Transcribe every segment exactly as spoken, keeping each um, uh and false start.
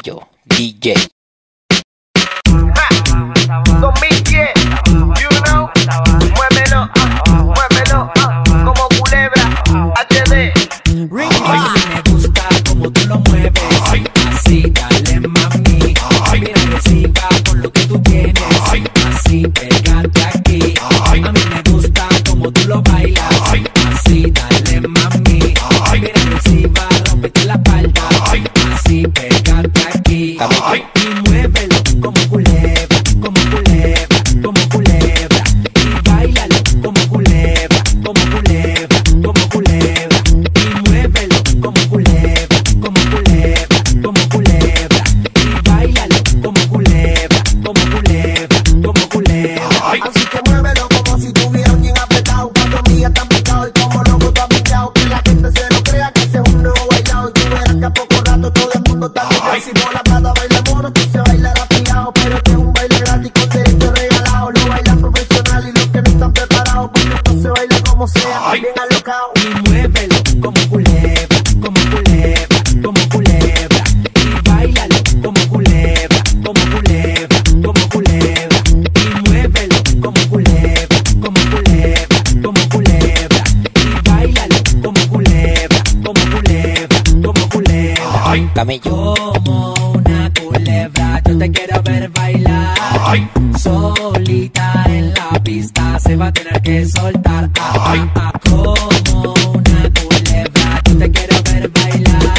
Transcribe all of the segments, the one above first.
Camello, D J. Con mi pie, you know, muévelo, muévelo, como culebra, H D. Ay, me gusta como tú lo mueves, así dale mami, mira reciba con lo que tú tienes, así pégate aquí. A mí me gusta como tú lo bailas, así dale mami, mira reciba, rompete la espalda, así pégate aquí. Y muévelo como culebra, como culebra, como culebra, y bailalo como culebra, como culebra, como culebra, y muévelo como culebra, como culebra, como culebra, y bailalo como culebra, como culebra, como culebra. Así que muévelo como si tuviera un bien apretado. Cuatro días tan picado y como loco tú has picado. Que la gente se lo crea que ese es un nuevo bailado. Y tú verás que a poco rato todo el mundo está picado. Si por la plata baila mono, tú se bailará pillado. Pero este es un baile gratis con derecho regalado. Lo bailan profesional y los que no están preparados. Porque esto se baila como sea, bien alocado. Y muévelo como culebra, como culebra, como culebra, y bailalo como culebra, como culebra, como culebra, y muévelo como culebra, como culebra, como culebra, y bailalo como culebra, como culebra, como culebra. Camello, Como una culebra, yo te quiero ver bailar. Solita en la pista se va a tener que soltar. Ah, ah, ah. Como una culebra, yo te quiero ver bailar.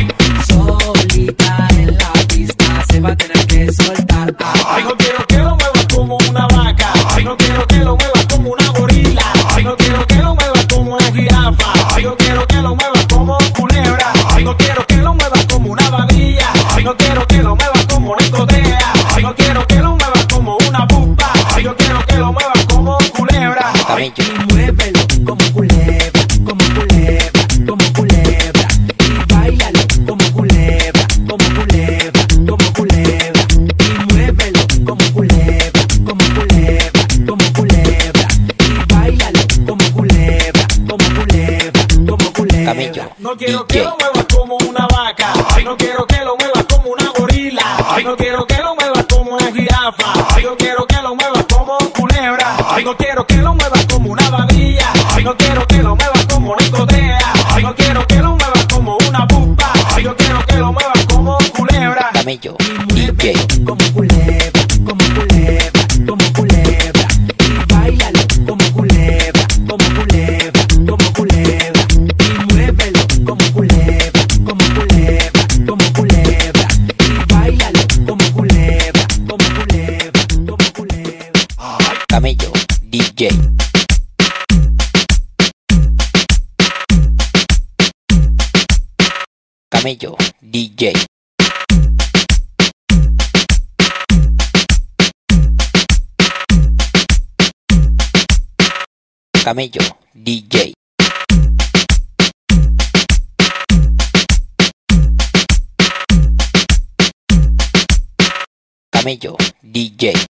Solita en la pista se va a tener que soltar. Ah, ah. Ay, no quiero que lo muevas como una vaca. Ay, no quiero que lo muevas como una gorila. Ay, no quiero que lo muevas como una jirafa. Ay, no quiero que lo muevas como culebra. Ay, no quiero que lo muevas como una babilla. Ay, no quiero que lo muevas como una escotea. Ay, no quiero que lo muevas como una pupa. Ay, yo quiero que lo muevas como culebra. camello, Y muévelo como culebra, como culebra, como culebra, y bailalo como culebra, como culebra, como culebra, y muévelo como culebra, como culebra, como culebra, y bailalo como culebra, como culebra, como culebra. Camello, No quiero D que J. lo muevas como una vaca. Ay, no quiero que lo muevas como una gorila. Ay, no quiero que lo muevas como una jirafa. Ay, yo quiero que lo muevas como culebra. Ay, no quiero que lo muevas como una babilla. Ay, no quiero que lo muevas como una escotea. Ay, no quiero que lo muevas como una pupa. Ay, yo quiero que lo muevas como culebra. Camello, Y D muévelo J. como culebra, como culebra, como culebra, y bailalo como culebra, como culebra, como culebra, y muévelo como culebra, como culebra, como culebra, y bailalo como culebra, como culebra, como culebra. Camello, D J. Camello, D J. Camello, D J. Camello, D J.